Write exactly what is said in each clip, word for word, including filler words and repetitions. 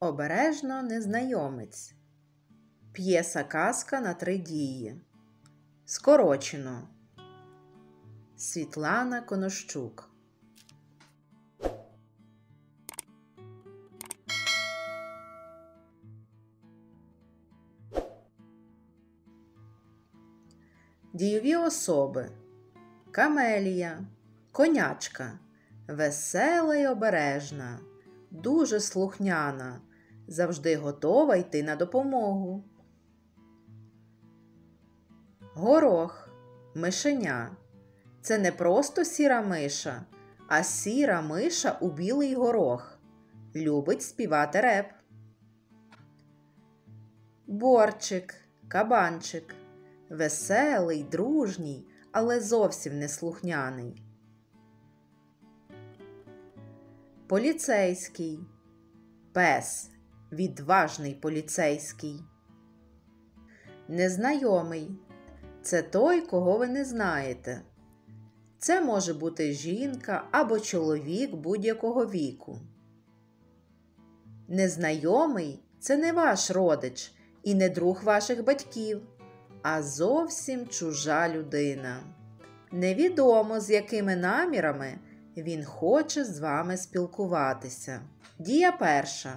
Обережно незнайомець. П'єса-казка на три дії. Скорочено. Світлана Конощук. Дійові особи. Камелія, конячка, весела й обережна, дуже слухняна, завжди готова йти на допомогу. Горох, мишеня. Це не просто сіра миша, а сіра миша у білий горох. Любить співати реп. Борчик, кабанчик. Веселий, дружній, але зовсім не слухняний. Поліцейський. Пес. Відважний поліцейський. Незнайомий. Це той, кого ви не знаєте. Це може бути жінка або чоловік будь-якого віку. Незнайомий – це не ваш родич і не друг ваших батьків, а зовсім чужа людина. Невідомо, з якими намірами він хоче з вами спілкуватися. Дія перша.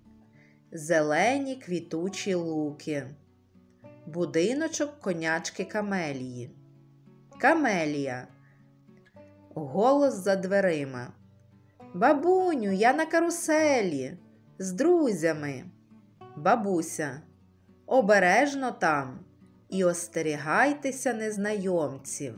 Зелені квітучі луки. Будиночок конячки Камелії. Камелія. Голос за дверима. Бабуню, я на каруселі. З друзями. Бабуся. Обережно там. І остерігайтеся незнайомців.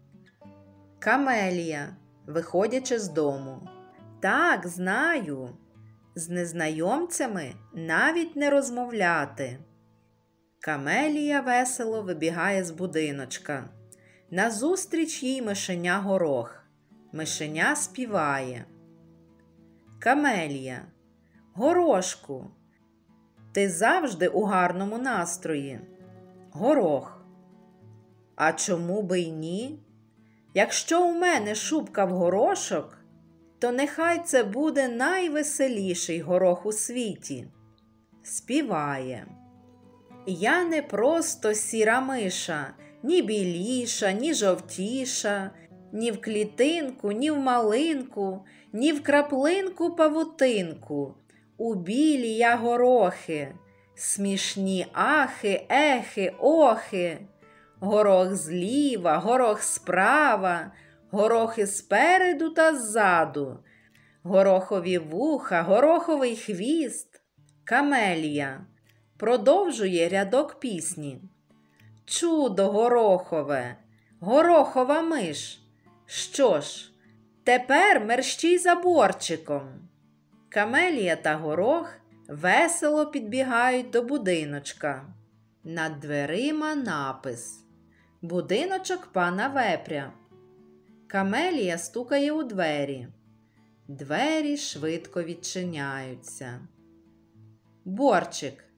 Камелія, виходячи з дому. Так, знаю. З незнайомцями навіть не розмовляти. Камелія весело вибігає з будиночка. Назустріч їй мишеня Горох. Мишеня співає. Камелія. Горошку, ти завжди у гарному настрої. Горох. А чому би й ні? Якщо у мене шубка в горошок, то нехай це буде найвеселіший горох у світі. Співає. Я не просто сіра миша, ні біліша, ні жовтіша, ні в клітинку, ні в малинку, ні в краплинку павутинку. У білі я горохи, смішні ахи, ехи, охи. Горох зліва, горох справа, горохи спереду та ззаду. Горохові вуха, гороховий хвіст. Камелія продовжує рядок пісні. Чудо горохове, горохова миш. Що ж, тепер мерщій за борчиком. Камелія та горох весело підбігають до будиночка. Над дверима напис. Будиночок пана Вепря. Камелія стукає у двері. Двері швидко відчиняються. Борчик.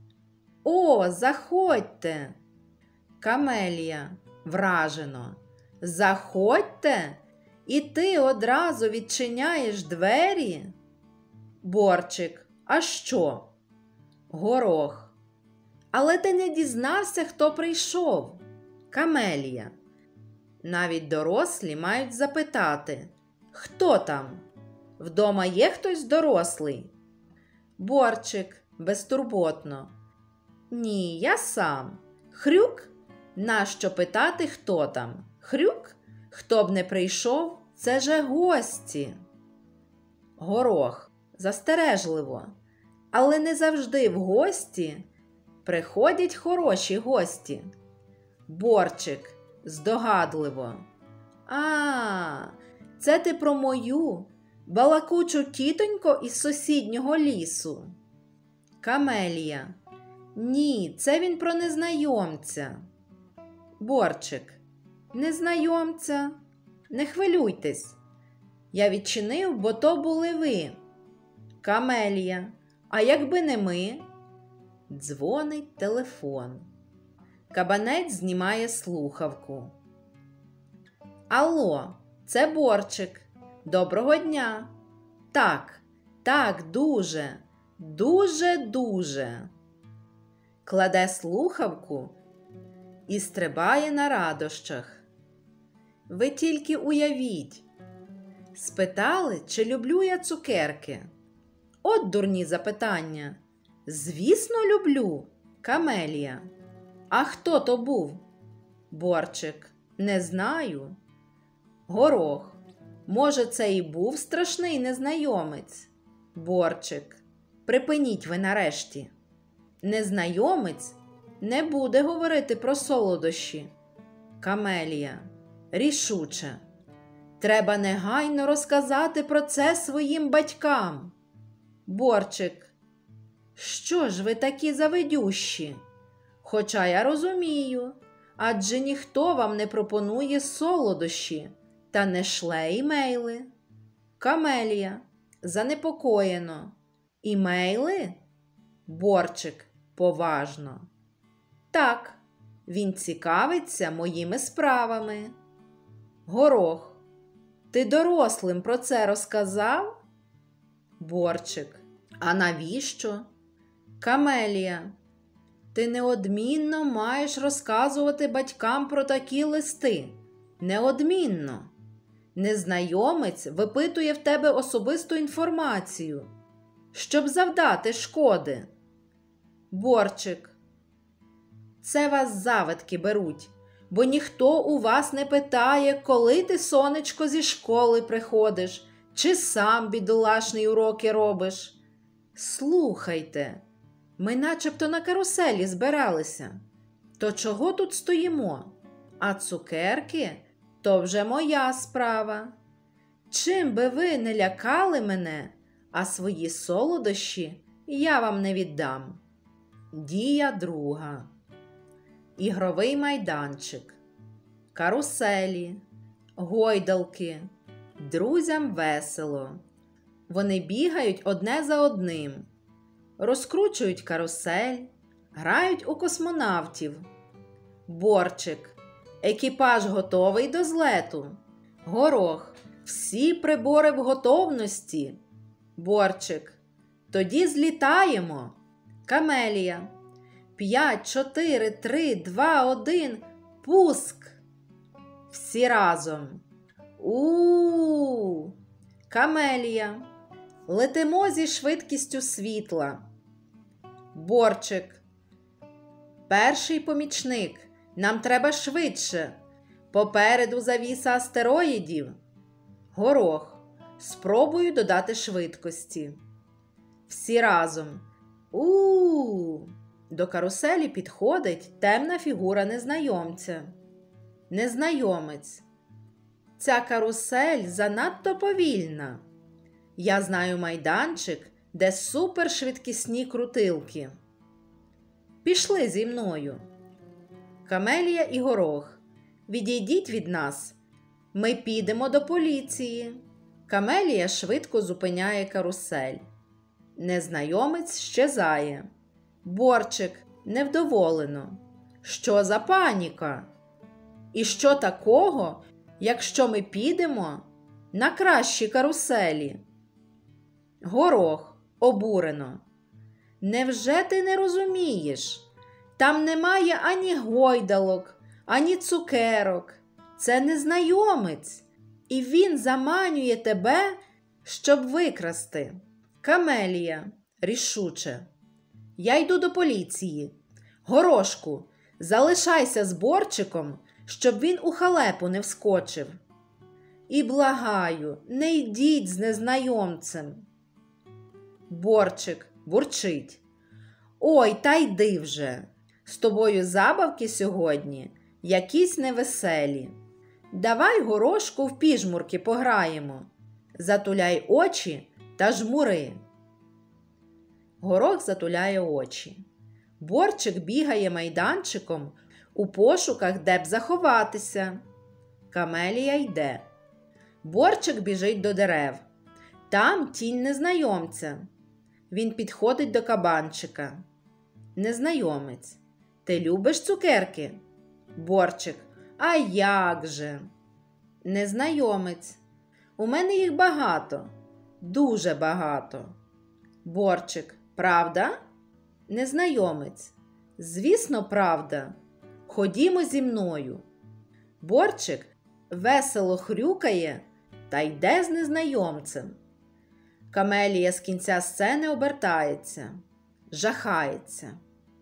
О, заходьте! Камелія вражено. Заходьте? І ти одразу відчиняєш двері? Борчик. А що? Горох. Але ти не дізнався, хто прийшов. Камелія. Навіть дорослі мають запитати. Хто там? Вдома є хтось дорослий? Борчик. Безтурботно. Ні, я сам. Хрюк? Нащо питати, хто там? Хрюк? Хто б не прийшов, це же гості. Горох. Застережливо. Але не завжди в гості приходять хороші гості. Борчик. Здогадливо. А, це ти про мою балакучу тітоньку із сусіднього лісу. Камелія. Ні, це він про незнайомця. Борчик. Незнайомця? Не хвилюйтесь. Я відчинив, бо то були ви. Камелія. А якби не ми? Дзвонить телефон. Кабанець знімає слухавку. Алло, це Борчик. Доброго дня. Так, так, дуже. дуже-дуже. Кладе слухавку і стрибає на радощах. Ви тільки уявіть. Спитали, чи люблю я цукерки. От дурні запитання. Звісно, люблю. Камелія. А хто то був? Борчик. Не знаю. Горох. Може, це і був страшний незнайомець? Борчик. Припиніть ви нарешті. Незнайомець не буде говорити про солодощі. Камелія. Рішуче. Треба негайно розказати про це своїм батькам. Борчик. Що ж ви такі завидющі? Хоча я розумію, адже ніхто вам не пропонує солодощі та не шле імейли. Камелія. Занепокоєно. Імейли? Борчик. Поважно. Так, він цікавиться моїми справами. Горох. Ти дорослим про це розказав? Борчик. А навіщо? Камелія. Ти неодмінно маєш розказувати батькам про такі листи. Неодмінно. Незнайомець випитує в тебе особисту інформацію, щоб завдати шкоди. Борчик. Це вас завидки беруть, бо ніхто у вас не питає, коли ти, сонечко, зі школи приходиш, чи сам бідолашний уроки робиш. Слухайте, ми начебто на каруселі збиралися. То чого тут стоїмо? А цукерки – то вже моя справа. Чим би ви не лякали мене, а свої солодощі я вам не віддам. Дія друга. Ігровий майданчик. Каруселі. Гойдалки. Друзям весело. Вони бігають одне за одним. Розкручують карусель. Грають у космонавтів. Борчик. Екіпаж готовий до злету. Горох. Всі прибори в готовності. Борчик. Тоді злітаємо. Камелія. П'ять, чотири, три, два, один. Пуск. Всі разом. У-у-у. Камелія. Летимо зі швидкістю світла. Борчик. Перший помічник. Нам треба швидше. Попереду завіса астероїдів. Горох. Спробую додати швидкості. Всі разом. У-у-у. До каруселі підходить темна фігура незнайомця. Незнайомець. Ця карусель занадто повільна. Я знаю майданчик, де супершвидкісні крутилки. Пішли зі мною. Камелія і Горох. Відійдіть від нас. Ми підемо до поліції. Камелія швидко зупиняє карусель. Незнайомець щезає. Борчик невдоволено. Що за паніка? І що такого, якщо ми підемо на кращі каруселі? Горох обурено. Невже ти не розумієш? Там немає ані гойдалок, ані цукерок. Це незнайомець. І він заманює тебе, щоб викрасти. Камелія рішуче. Я йду до поліції. Горошку, залишайся з Борчиком, щоб він у халепу не вскочив. І благаю, не йдіть з незнайомцем. Борчик бурчить. Ой, та йди вже. З тобою забавки сьогодні якісь невеселі. Давай, Горошку, в піжмурки пограємо. Затуляй очі та жмури. Горох затуляє очі. Борчик бігає майданчиком у пошуках, де б заховатися. Камелія йде. Борчик біжить до дерев. Там тінь незнайомця. Він підходить до кабанчика. Незнайомець. Ти любиш цукерки? Борчик. А як же? Незнайомець. У мене їх багато. Дуже багато. Борчик. Правда? Незнайомець. Звісно, правда. Ходімо зі мною. Борчик весело хрюкає та йде з незнайомцем. Камелія з кінця сцени обертається, жахається.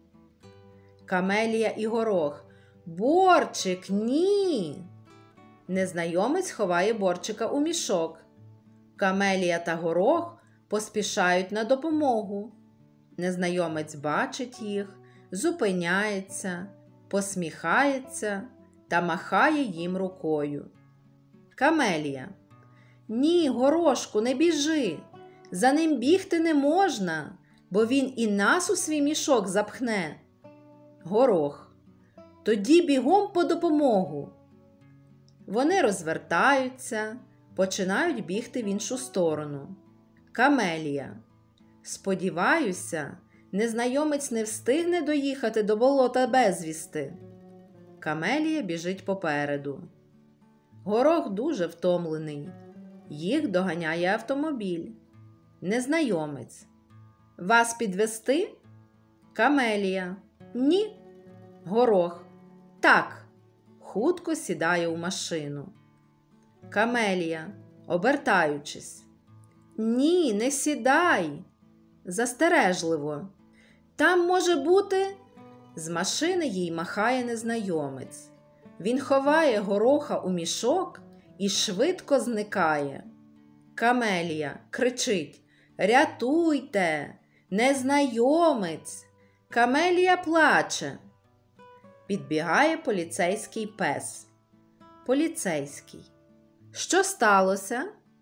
Камелія і Горох. Борчик, ні! Незнайомець ховає Борчика у мішок. Камелія та Горох поспішають на допомогу. Незнайомець бачить їх, зупиняється, посміхається та махає їм рукою. Камелія. Ні, Горошку, не біжи. За ним бігти не можна, бо він і нас у свій мішок запхне. Горох. Тоді бігом по допомогу. Вони розвертаються, починають бігти в іншу сторону. Камелія. Сподіваюся, незнайомець не встигне доїхати до болота безвісти. Камелія біжить попереду. Горох дуже втомлений. Їх доганяє автомобіль. Незнайомець. Вас підвезти? Камелія. Ні. Горох. Так. Хутко сідає у машину. Камелія, обертаючись. Ні, не сідай. Застережливо. Там може бути... З машини їй махає незнайомець. Він ховає Гороха у мішок і швидко зникає. Камелія кричить: «Рятуйте! Незнайомець!» Камелія плаче. Підбігає поліцейський пес. Поліцейський. Що сталося?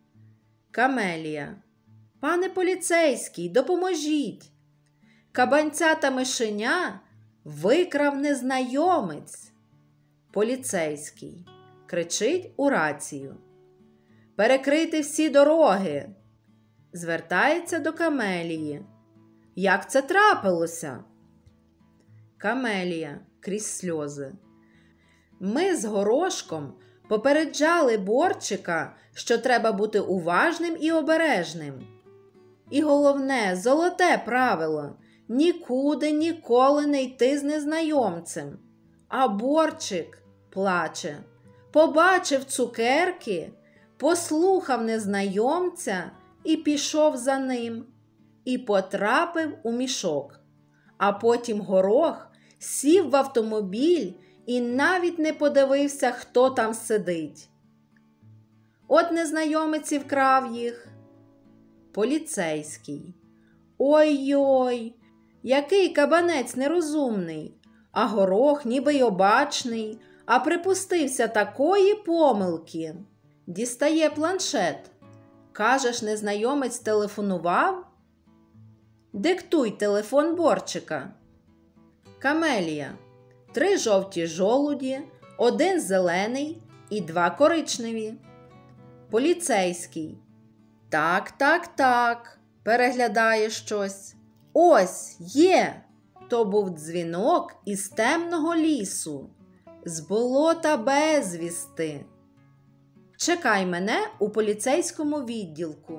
Камелія. Пане поліцейський, допоможіть. Кабанця та мишеня викрав незнайомець. Поліцейський кричить у рацію: «Перекрийте всі дороги!» Звертається до Камелії: «Як це трапилося?» Камелія крізь сльози: «Ми з Горошком попереджали Борчика, що треба бути уважним і обережним. І головне, золоте правило – нікуди ніколи не йти з незнайомцем. А Борчик плаче, побачив цукерки, послухав незнайомця і пішов за ним, і потрапив у мішок. А потім Горох сів в автомобіль і навіть не подивився, хто там сидить. От незнайомець і вкрав їх». Поліцейський: «Ой-ой, який кабанець нерозумний, а Горох ніби й обачний, а припустився такої помилки». Дістає планшет. «Кажеш, незнайомець телефонував?» «Диктуй телефон Борчика». Камелія: «Три жовті жолуді, один зелений і два коричневі». Поліцейський: «Так, так, так», переглядає щось. «Ось, є!» То був дзвінок із темного лісу, з болота безвісти. Чекай мене у поліцейському відділку.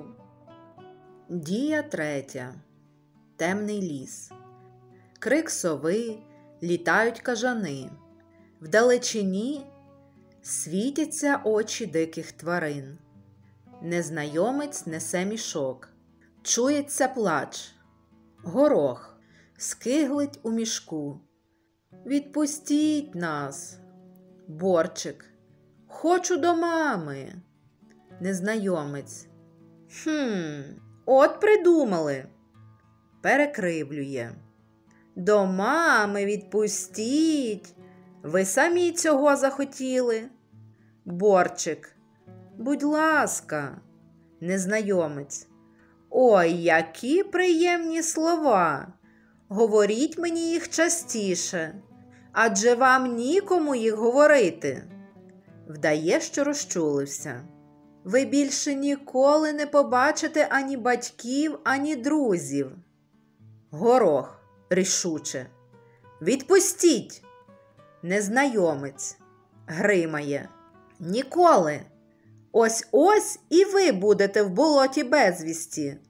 Дія третя. Темний ліс. Крик сови, літають кажани. Вдалечині світяться очі диких тварин. Незнайомець несе мішок. Чується плач. Горох скиглить у мішку. «Відпустіть нас!» Борчик: «Хочу до мами!» Незнайомець: «Хм, от придумали!» Перекривлює: «До мами відпустіть! Ви самі цього захотіли!» Борчик: «Будь ласка!» Незнайомець: «Ой, які приємні слова! Говоріть мені їх частіше, адже вам нікому їх говорити!» Вдає, що розчулився: «Ви більше ніколи не побачите ані батьків, ані друзів!» Горох рішуче: «Відпустіть!» Незнайомець гримає: «Ніколи! Ось-ось і ви будете в болоті безвісті.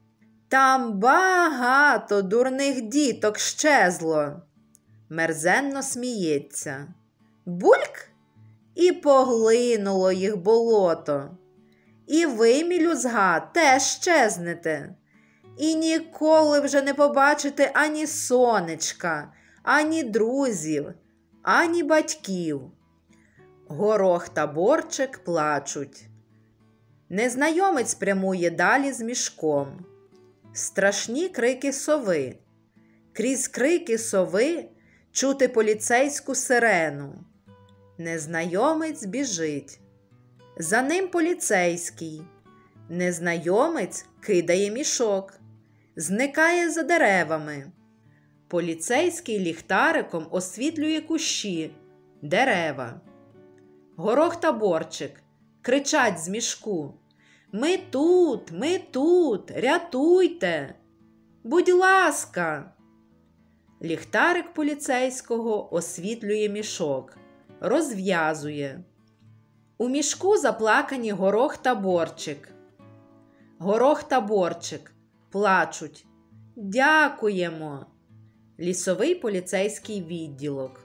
Там багато дурних діток щезло. Мерзенно сміється. Бульк! І поглинуло їх болото. І ви, мілюзга, теж щезнете. І ніколи вже не побачите ані сонечка, ані друзів, ані батьків. Горох та борчик плачуть. Незнайомець прямує далі з мішком. Страшні крики сови. Крізь крики сови чути поліцейську сирену. Незнайомець біжить. За ним поліцейський. Незнайомець кидає мішок. Зникає за деревами. Поліцейський ліхтариком освітлює кущі, дерева. Горох та борчик кричать з мішку. Ми тут, ми тут, рятуйте! Будь ласка! Ліхтарик поліцейського освітлює мішок, розв'язує. У мішку заплакані горох та борчик. Горох та борчик плачуть. Дякуємо. Лісовий поліцейський відділок.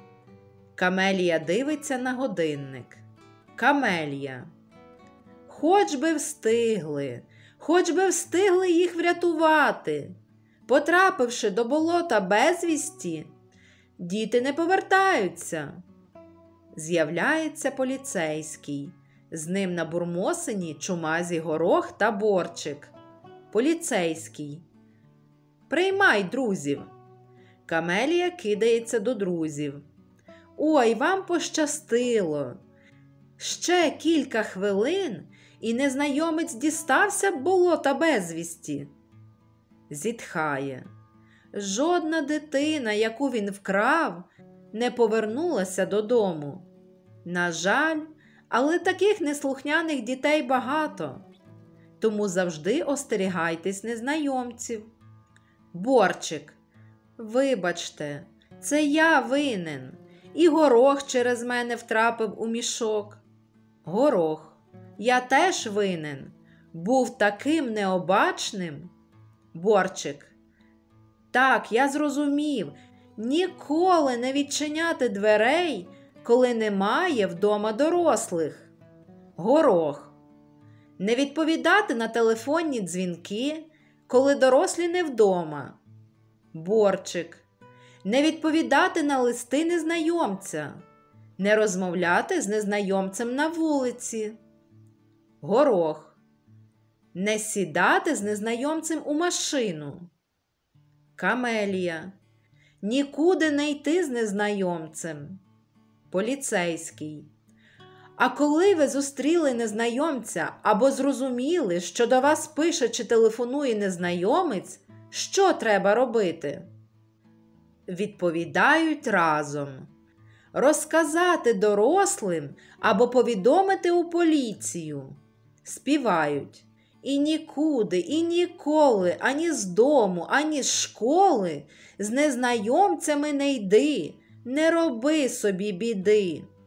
Камелія дивиться на годинник. Камелія. Хоч би встигли, хоч би встигли їх врятувати. Потрапивши до болота безвісті, діти не повертаються. З'являється поліцейський. З ним на бурмосині чумазі горох та борчик. Поліцейський. Приймай друзів. Камелія кидається до друзів. Ой, вам пощастило. Ще кілька хвилин, і незнайомець дістався б болота безвісті. Зітхає. Жодна дитина, яку він вкрав, не повернулася додому. На жаль, але таких неслухняних дітей багато. Тому завжди остерігайтесь незнайомців. Борчик. Вибачте, це я винен. І горох через мене втрапив у мішок. Горох. Я теж винен. Був таким необачним. Борчик. Так, я зрозумів. Ніколи не відчиняти дверей, коли немає вдома дорослих. Горох. Не відповідати на телефонні дзвінки, коли дорослі не вдома. Борчик. Не відповідати на листи незнайомця. Не розмовляти з незнайомцем на вулиці. Горох. Не сідати з незнайомцем у машину. Камелія. Нікуди не йти з незнайомцем. Поліцейський. А коли ви зустріли незнайомця або зрозуміли, що до вас пише чи телефонує незнайомець, що треба робити? Відповідають разом. Розказати дорослим або повідомити у поліцію. Співають. І нікуди, і ніколи, ані з дому, ані з школи з незнайомцями не йди, не роби собі біди.